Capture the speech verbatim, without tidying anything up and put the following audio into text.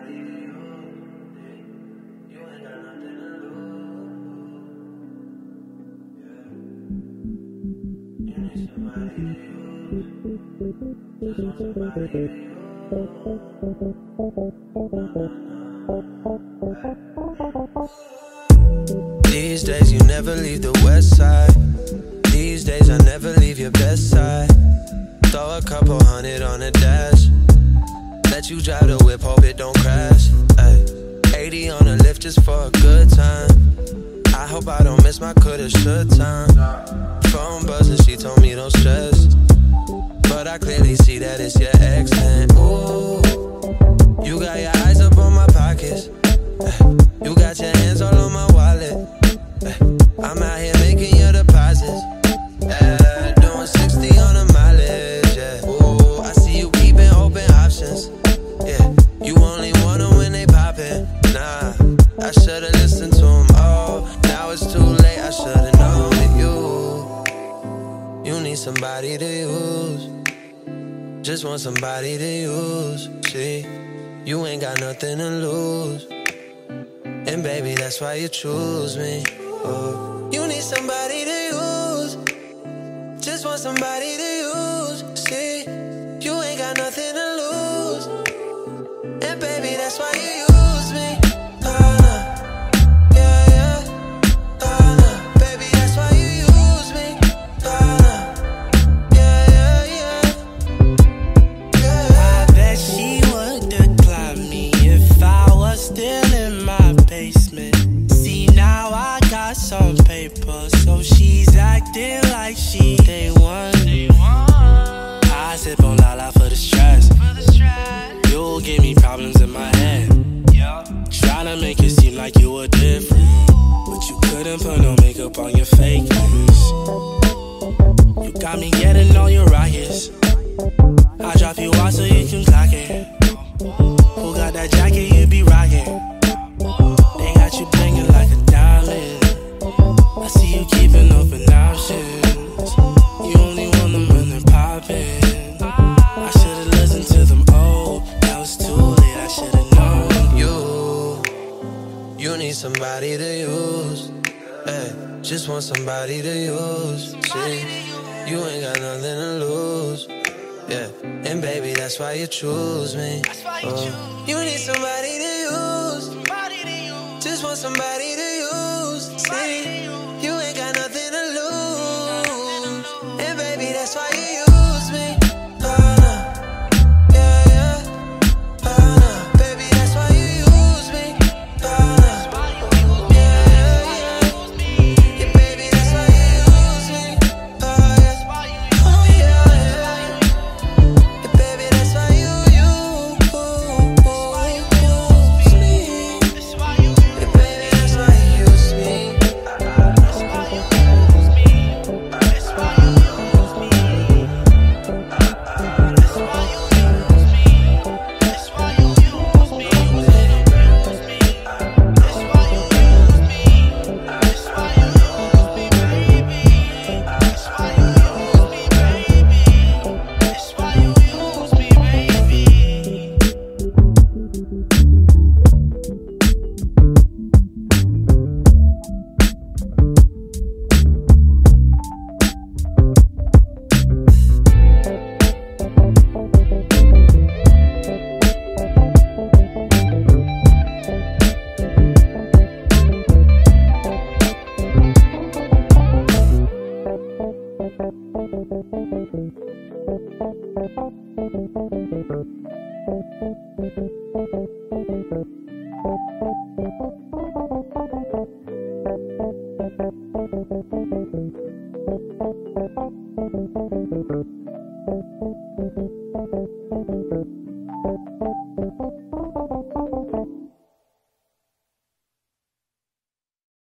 These days you never leave the west side. These days I never leave your best side. Throw a couple hundred on the dash. Let you drive the whip, hope it don't crash. Ay. eighty on the lift just for a good time. I hope I don't miss my coulda, should time. Phone buzzing, she told me don't stress. But I clearly see that it's your ex. And ooh, you got your eyes up on my pockets. Ay. You got your hands all on my wallet. Ay. I'm out here making your deposits. Yeah, doing sixty on the mileage. Yeah. Ooh, I see you keeping open options. Yeah, you only want them when they poppin'. Nah, I should've listened to them all. Now it's too late, I should've known that you You need somebody to use. Just want somebody to use. See, you ain't got nothing to lose. And baby, that's why you choose me. Oh, you need somebody to use. Just want somebody to use. See, you ain't got nothing to lose. And baby, that's why you use me. Oh, no. Yeah, yeah. Oh, no. Baby, that's why you use me. Oh, no. Yeah, yeah, yeah. Yeah. I bet she would decline me if I was still in my basement. See, now I got some paper, so she's acting like she day one. I sip on Lala for the stress. You give me problems in my head. Tryna make it seem like you were different, but you couldn't put no makeup on your fakeness. You got me getting all your rockets. I drop you off so you can clock it. Who got that jacket you be rocking? They got you blinging like a diamond. I see you keeping open options. You only want them when they're poppin'. I should've listened to them, oh, now it's too late, I should've known. You, you need somebody to use. Hey, just want somebody to use. See, you ain't got nothing to lose. Yeah, and baby, that's why you choose me. Oh, you need somebody to use. Just want somebody to use. See, you ain't got nothing to lose. And baby, that's why you use me. Oh, no. Yeah, yeah. Oh, no. Baby, that's why you use me. Oh, no. Yeah, yeah, yeah. Yeah, baby, that's why you use me. Oh, yeah. Oh, yeah, yeah. Yeah, baby, that's why you use me. Yeah, baby, that's why you use me. Thank you.